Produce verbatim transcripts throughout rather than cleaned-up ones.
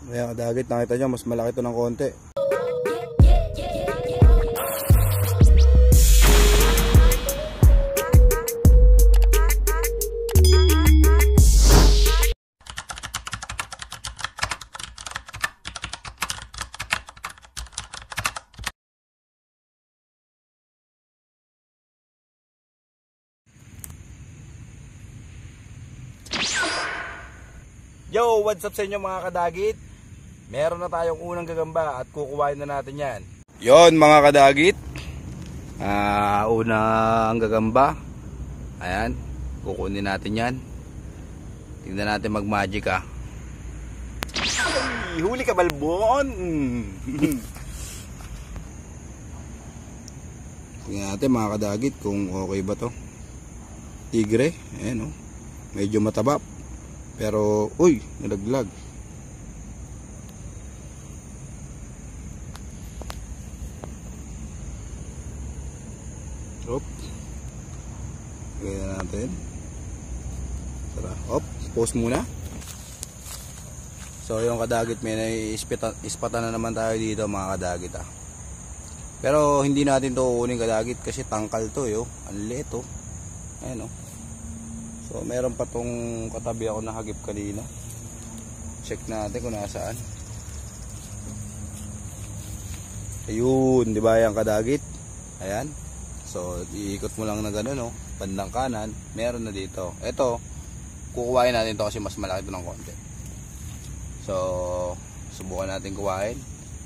Ayan kadagit, nakita nyo mas malaki to ng konti. Yo, what's up sa inyo mga kadagit? Meron na tayong unang gagamba at kukuhain na natin yan. Yon mga kadagit, uh, unang gagamba. Ayan, kukunin natin yan. Tingnan natin mag magic ah. Ay, huli ka balbon. Tingnan natin mga kadagit kung okay ba to. Tigre, ayan oh. Medyo mataba. Pero, uy, nalaglag. Op. Gaya natin. Tara, op, pause muna. So, yung kadagit, may ispatan, ispatan na naman tayo dito mga kadagit ah. Pero, hindi natin to kukunin kadagit kasi tangkal to yo. Ang liit oh. Ayan oh. So meron pa tong katabi ako na hagip kanina. Check natin kung nasaan. Ayun, di ba yung kadagit? Ayan. So iikot mo lang na gano'n, no? Bandang kanan, meron na dito. Ito, kukuhain natin to kasi mas malaki ito ng konti. So subukan natin kuhain.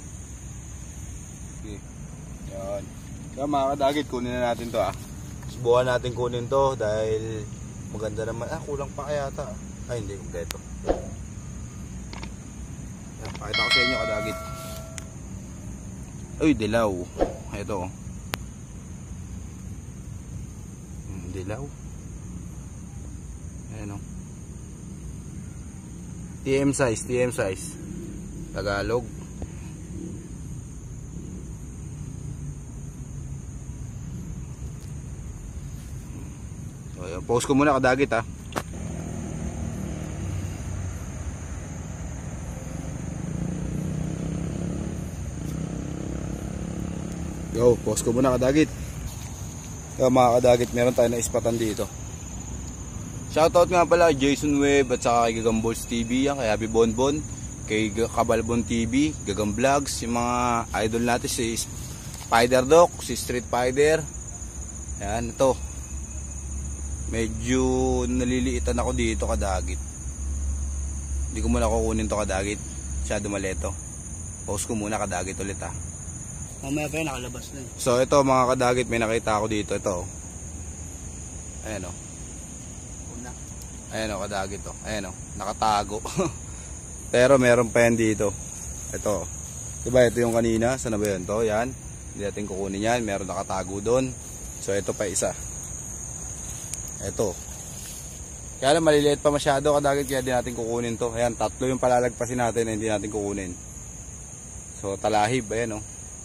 Okay. Yan. Kaya mga kadagit, kunin na natin to ah. Subukan natin kunin to dahil maganda naman. Ah, kulang pa kaya ata. Ay, hindi. Kompleto. Yan, pakita ko sa inyo kadagit. Uy, dilaw. Ito. Hmm, dilaw. Ayan o. T M size, T M size. Tagalog. Pause ko muna kadagit ha. Yo, pause ko muna kadagit. Yo mga kadagit, meron tayo na ispatan dito. Shoutout nga pala Jason Webb at saka kay Gagamballs T V yan, kay Happy Bonbon, kay Kabalbon T V, Gagam Vlogs, yung mga idol natin si Spider Doc, si Street Fighter. Yan, ito. Medyo naliliitan ako dito kadagit. Hindi ko muna kukunin to kadagit. Masyado maleto. Pause ko muna kadagit ulit ha. Mamaya pa yun, nakalabas na eh. So ito mga kadagit, may nakita ako dito. Ito. Ayan o. Una. Ayan o kadagit o. Ayan o. Nakatago. Pero meron pa yan dito. Ito. Diba ito yung kanina? Saan na ba yun? Ito. Yan. Hindi natin kukunin yan. Meron nakatago doon. So ito pa isa. Ito. Kaya lang maliliit pa masyado kadagit, kaya di natin kukunin to. Ayan, tatlo yung palalagpasin natin na hindi natin kukunin. So talahib, ayan o.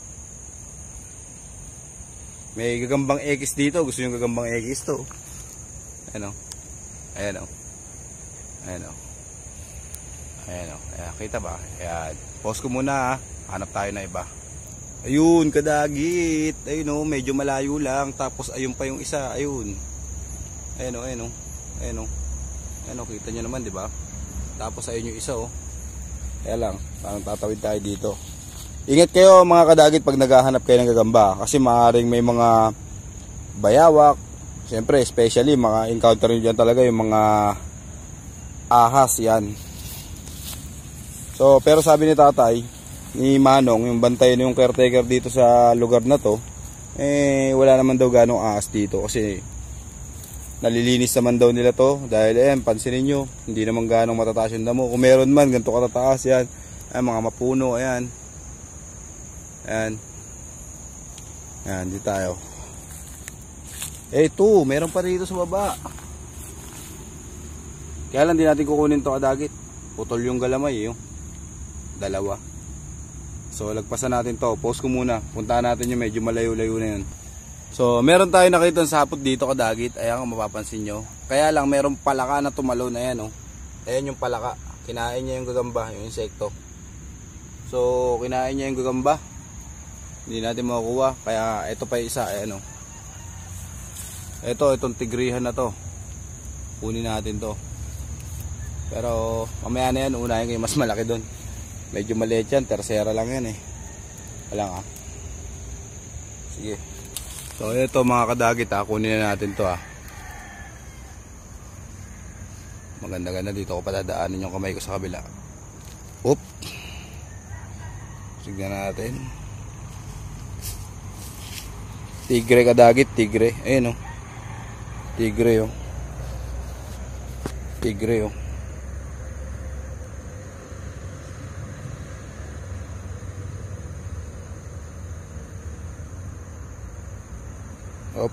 May gagambang X dito. Gusto yung gagambang X to. Ayan o. Ayan o. Ayan o. Ayan o. Ayan, kita ba? Ayan. Pause ko muna ha. Hanap tayo na iba. Ayun, kadagit. Ayun o, medyo malayo lang. Tapos ayun pa yung isa. Ayun. Ayan o, ayan o, ayan o, ayan o, kita nyo naman diba? Tapos ayun yung isa o. Kaya lang, parang tatawid tayo dito. Ingat kayo mga kadagit pag naghahanap kayo ng gagamba. Kasi maaaring may mga bayawak. Siyempre, especially, mga encounter nyo dyan talaga yung mga ahas yan. So, pero sabi ni tatay, ni Manong, yung bantay na yung caretaker dito sa lugar na to, eh, wala naman daw ganong ahas dito. Kasi nalilinis naman daw nila to. Dahil eh, pansinin nyo, hindi naman ganong matataas yung damo. Kung meron man, ganito katataas yan. Ay, mga mapuno, ayan. Ayan. Ayan, di tayo. Eh, ito, meron pa rito sa baba. Kaya lang, di natin kukunin to kadagit. Putol yung galamay, eh. Dalawa. So, lagpasan natin to. Pause ko muna. Puntahan natin yung medyo malayo-layo na yun. So, meron tayo nakita sa sapot dito kadagit. Ayan kung mapapansin nyo. Kaya lang, meron palaka na tumalon. Ayan, oh. Ayan yung palaka. Kinain niya yung gagamba, yung insekto. So kinain niya yung gagamba. Hindi natin makukuha. Kaya ito pa yung isa. Ayan o. Ito, itong tigrihan na to. Kunin natin to. Pero mamaya na yan. Unahin ko yung mas malaki doon. Medyo maliit yan. Tercera lang yan eh. Wala nga. Sige. So ito mga kadagit ha. Kunin na natin to ha. Maganda-ganda dito ko patadaanin yung kamay ko sa kabila. Oop. Tignan natin. Tigre kadagit, tigre. Ayun oh. Tigre oh. Tigre oh. Oop.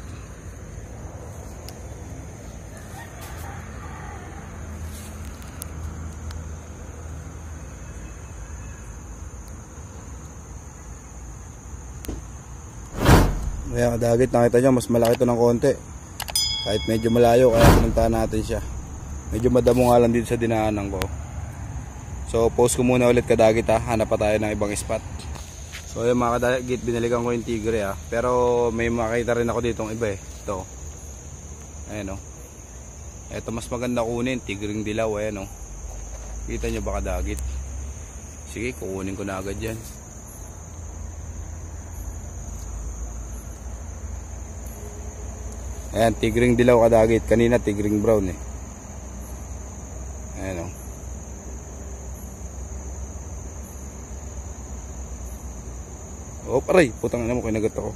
Kaya kadagit, nakita nyo mas malaki ito ng konti. Kahit medyo malayo, kaya pinuntahan natin siya. Medyo madamo nga lang dito sa dinaanan ko. So post ko muna ulit kadagit ha. Hanap pa tayo ng ibang spot. So yung mga kadagit, binalikan ko yung tigre ha. Pero may makita rin ako dito ng iba eh. Ito. Ayan o. Ito mas maganda kunin. Tigring dilaw. Ayan o. Kita nyo ba kadagit? Sige, kukunin ko na agad yan. Ayan, tigring dilaw kadagit. Kanina tigring brown eh. Ayan o. Oh, paray. Putang ina mo, kinagat ako.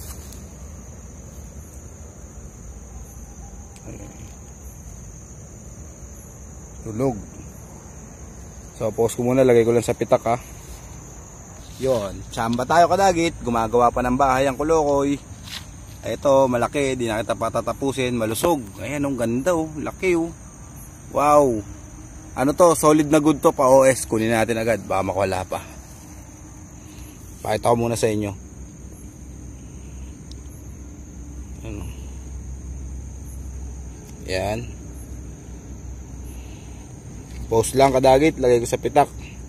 Tulog. So, pause ko muna. Lagay ko lang sa pitak ha. Yun. Tsamba tayo kadagit. Gumagawa pa ng bahay ang Kolokoy. Ito, malaki, di na kita patatapusin, malusog. Ayan, ang ganda oh, laki oh. Wow. Ano to, solid na good to, pa O S. Kunin natin agad, baka makawala pa. Pakita ko muna sa inyo. Ano? Yan. Post lang kadagit, lagay ko sa pitak.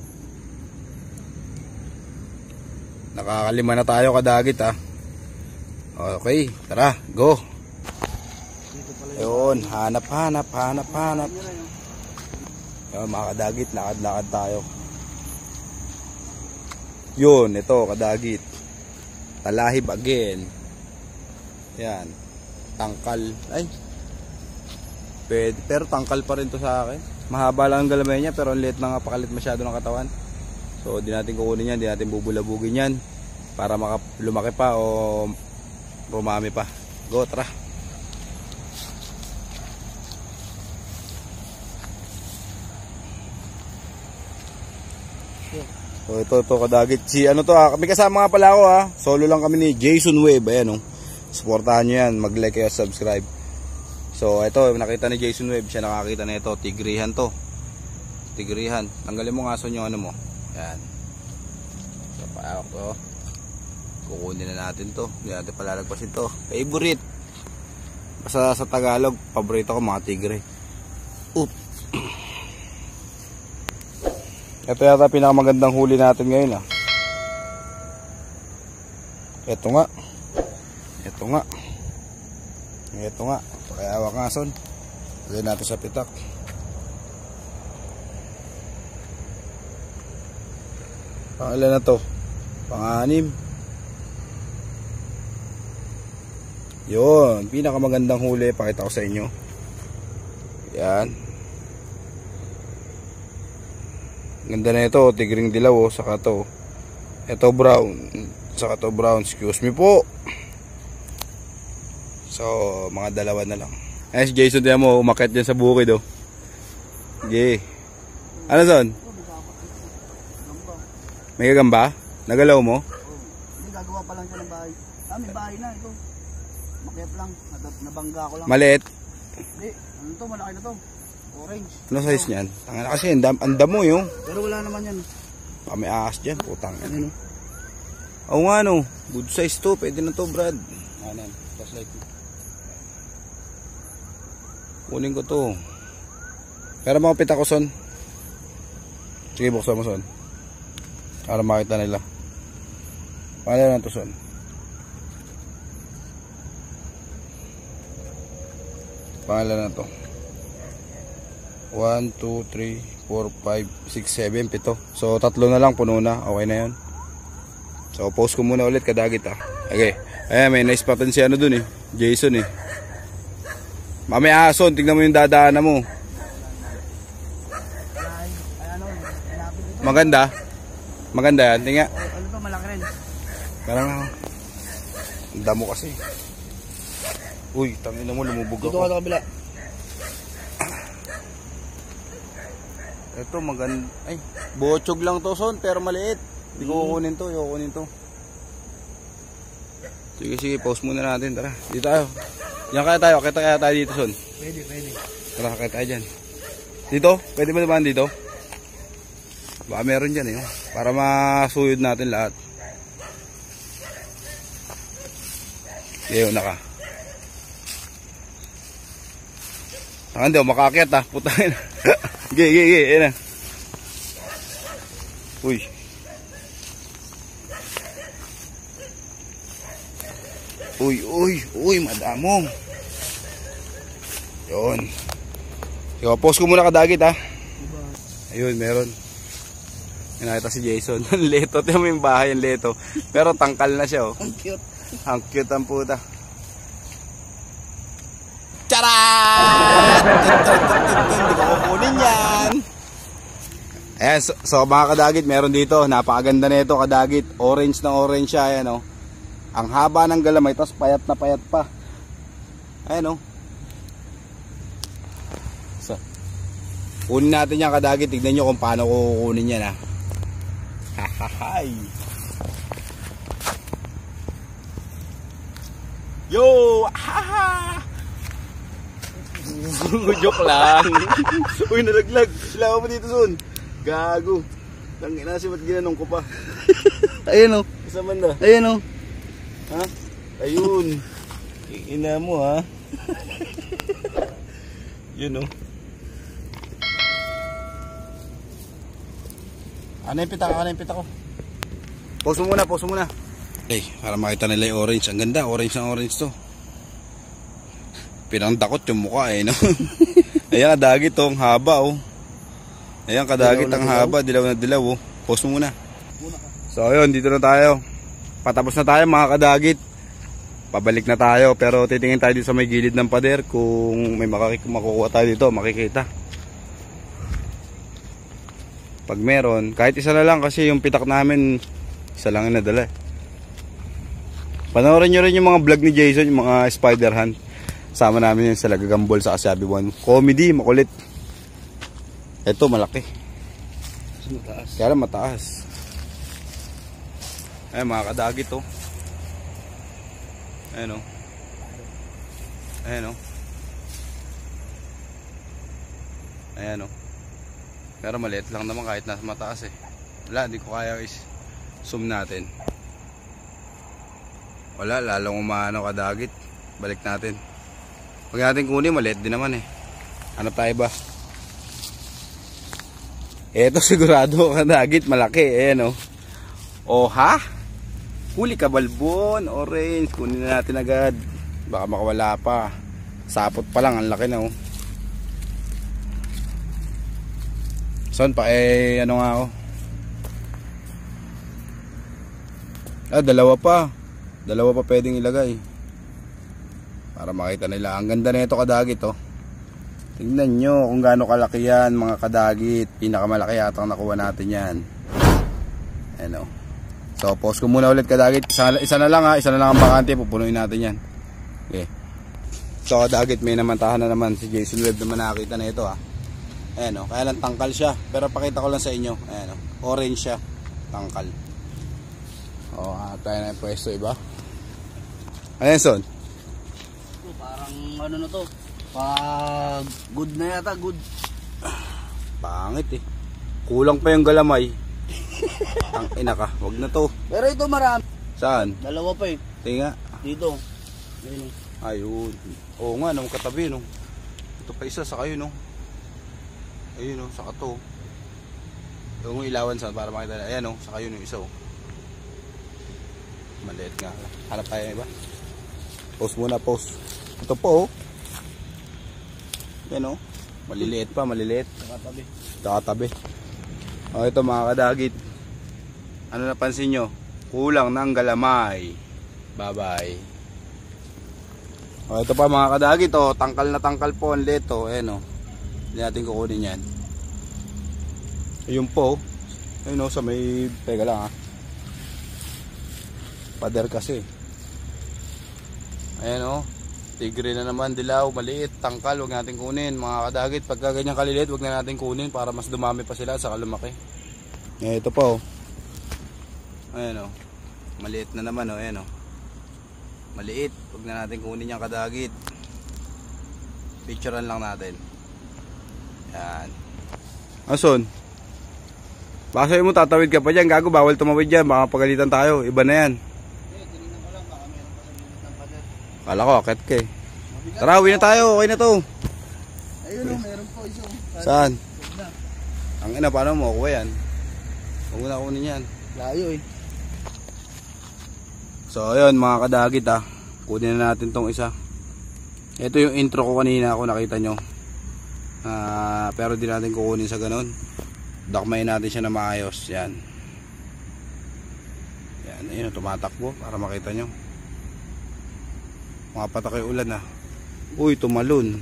Nakakalima na tayo kadagit ha. Okay, tara, go. Ayun, hanap, hanap, hanap, hanap. Ayun, mga kadagit, lakad-lakad tayo. Yun, ito, kadagit. Talahib again. Yan. Tangkal. Ay. Pwede, pero tangkal pa rin to sa akin. Mahaba lang ang galamay niya, pero ang liit na nga, pakalit masyado ng katawan. So, di natin kukunin yan, di natin bubulabugin yan. Para lumaki pa o rumami pa. Go, tara. So ito, ito kadagit. Si ano to ha, kami kasama nga pala ako ha. Solo lang kami ni Jason Webb. Ayan o. Supportahan nyo yan. Mag-like kayo, subscribe. So ito, nakita ni Jason Webb. Siya nakakita na ito. Tigrihan to. Tigrihan. Tanggalin mo nga son yung ano mo. Ayan. So paawak to. Kukunin na natin to. Hindi natin palalagpasin to. Favorite. Basta sa Tagalog, paborito ko mga tigre. Oop. Ito yata pinakamagandang huli natin ngayon ah. Ito nga. Ito nga. Ito nga. Pakayawak nga son. Lagyan natin sa pitak. Pangilan na to? Pang-anim. Yun, pinakamagandang huli, pakita ko sa inyo. Yan. Ganda na ito, tigring dilaw oh, saka to. Ito brown, saka to brown, excuse me po. So, mga dalawa na lang. Ay, si Jason din mo, umakit dyan sa bukid oh. Okay. Ano son? May gagamba? Nagalaw mo? Hindi, gagawa pa lang siya ng bahay. Ah, may bahay na ito. Makip lang, nabangga ko lang. Maliit? Hindi, ano to, malaki na to. Orange. Ano size niyan? Tanga na kasi, ang damo yung. Pero wala naman yan. Baka may ahas dyan, putang. Ano? Oo nga no, good size to, pwede na to Brad. Anan, just like kunin ko to. Pero mga pita ko son. Sige, buksan mo son. Para makita nila. Pangalan ng tuson. Pangalan na to. one, two, three, four, five, six, seven, pito. So tatlo na lang, puno na. Okay na yun. So post ko muna ulit kadagit ah. Okay. Ayan, may nice pattern si ano dun eh. Jason eh. Mami ason, tignan mo yung dadaanan mo. Maganda. Maganda yan. Tingnan. Ano to, malaki rin. Parang ako. Ang damo kasi. Uy, tangina mo, lumubog Dito ako. ka sa kabila. Ito maganda. Ay, bochog lang to son, pero maliit. Hindi ko kukunin to, yung kukunin to. Sige, sige, pause muna natin. Tara, dito tayo. Yan kaya tayo, kita kaya tayo dito son. Pwede, pwede. Tara, kaya tayo dyan. Dito? Pwede ba naman dito? Baka meron dyan eh. Para masuyod natin lahat. Ngayon na ka. Ah, hindi ako makakit ah. Putahin. Gigi, gigi. Ayan na. Uy. Uy, uy, uy. Madamong. Yun. Sige, post ko muna kadagit ah. Ayun, meron. Nakita si Jason. Leto. Tiyan mo yung bahay, yung leto. Pero tangkal na siya oh. Ang cute. Ang cute ang puta. Charot! Hindi ko kukunin yan. Ayan, so, so mga kadagit, meron dito. Napakaganda na ito kadagit. Orange na orange siya. Ayan, oh. Ang haba ng galamay, tapos payat na payat pa. Ayan, oh. So, kunin natin yan kadagit. Tignan nyo kung paano kukunin yan, ha. Hahahay. Yo! Haha! Joke lang. Uy, nalaglag. Sila mo dito son. Gago. Tangin na si ba't ginanong ko pa. Ayun o. Kasama na. Ayun o. Ha? Ayun. Ina mo ha. Yun o. Ano yung pita ko? Ano yung pita ko? Pause mo muna, pause mo muna. Okay, para makita nila yung orange. Ang ganda, orange na orange to. Pinangdakot yung mukha eh, no? Ayan, kadagit oh, ang haba oh. Ayan, kadagit ang haba, dilaw na dilaw oh. Pause mo muna. So ayun, dito na tayo. Patapos na tayo mga kadagit. Pabalik na tayo, pero titingin tayo dito sa may gilid ng pader. Kung may makukuha tayo dito, makikita. Pag meron, kahit isa na lang kasi yung pitak namin, isa lang yung nadala. Panoorin nyo rin yung mga vlog ni Jason, yung mga spider hunt. Sama namin yun sa Lagagambol sa Kasabi One. Comedy, makulit. Ito, malaki. Mataas. Kaya lang mataas. Ayan, mga kadagit oh. Ayan oh. Ayan oh. Ayan oh. Pero maliit lang naman kahit nasa mataas eh. Wala, hindi ko kaya is zoom natin. Wala, lalong umano kadagit. Balik natin. Pag natin kunin, maliit din naman eh. Ano tayo ba? Eto sigurado kadagit, malaki. Ayan oh. Oh ha? Huli ka balbon, orange. Kunin na natin agad. Baka makawala pa. Sapot pa lang, ang laki na oh. Saan pa eh, ano nga ako? Ah, dalawa pa. Dalawa pa pwedeng ilagay. Para makita nila. Ang ganda na ito kadagit oh. Tingnan nyo kung gaano kalaki yan mga kadagit. Pinakamalaki yata ang nakuha natin yan. Ayan oh. So pause ko muna ulit kadagit. Isa, isa na lang ha. Isa na lang ang bakante. Pupunuin natin yan. Okay. So kadagit, may namantahan na naman si Jason Webb naman nakakita na ito ha. Ayan o, kaya lang tangkal siya. Pero pakita ko lang sa inyo. Ayan o, orange siya. Tangkal. O, hanap tayo na yung pwesto iba. Ayan son. Parang ano na to. Pag good na yata, good. Pangit eh. Kulang pa yung galamay. Ang ina ka, wag na to. Pero ito marami. Saan? Dalawa pa eh. Tinga. Dito. Ayun. Ayun. Oo nga, nung katabi no. Ito pa isa sa kayo no. Ayun o, saka to. Yung ilawan sa para makita na. Ayan o, saka yun yung isa o. Maliit nga. Hanap tayo ng iba. Post muna, post. Ito po o. Ayan o. Maliliit pa, maliliit. Nakatabi. Nakatabi. O ito mga kadagit. Ano napansin nyo? Kulang ng galamay. Bye bye. O ito pa mga kadagit o. Tangkal na tangkal po ang leto. Ayan o. Hindi natin kukunin yan. Ayun po. Ayun o sa may... Teka lang ha. Pader kasi. Ayan o. Tigre na naman, dilaw, maliit, tangkal, wag natin kunin. Mga kadagit, pagka ganyan kaliliit, wag na natin kunin para mas dumami pa sila at saka lumaki. Eh, ito pa oh. Ayan oh. Maliit na naman oh, ayan oh. Maliit, wag na natin kunin yung kadagit. Picturean lang natin. Yan. Ason? Baka sabi mo tatawid ka pa dyan, gago, bawal tumawid dyan, baka pagalitan tayo, iba na yan. Kala ko, akit ka eh. Tara, uwi na tayo. Okay na to. Ayun o, meron po isa. Saan? Ang ina, paano mo kuha yan? Huwag mo na kunin yan. Layo eh. So, ayun mga kadagit ah. Kunin na natin tong isa. Ito yung intro ko kanina kung nakita nyo. Uh, pero di natin kukunin sa ganun. Dakmayin natin siya na maayos. Yan. Yan, ayun, tumatakbo para makita nyo. Mga patak yung ulan ah. Uy, tumalon.